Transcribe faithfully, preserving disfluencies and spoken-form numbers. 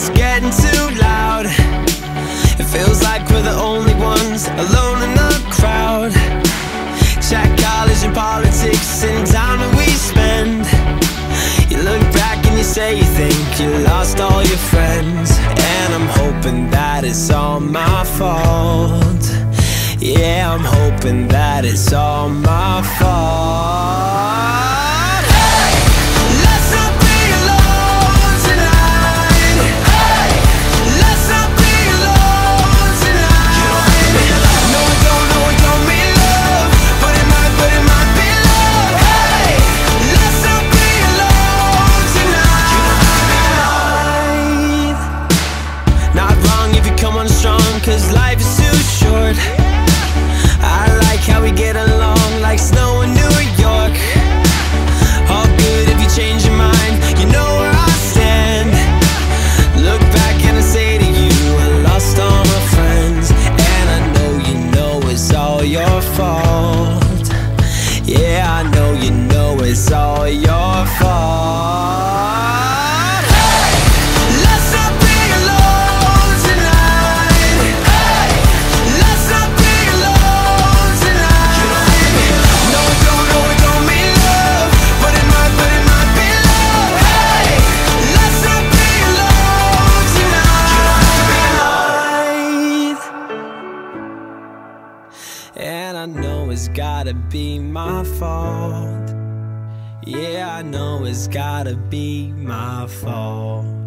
it's getting too loud. It feels like we're the only ones alone in the crowd. Chat college and politics and time that we spend. You look back and you say you think you lost all your friends. And I'm hoping that it's all my fault. Yeah, I'm hoping that it's all my fault. Cause life is too short. I like how we get along like snow in New York. All good if you change your mind, you know where I stand. Look back and I say to you, I lost all my friends. And I know you know it's all your fault. Yeah, I know you know it's all your fault. And I know it's gotta be my fault. Yeah, I know it's gotta be my fault.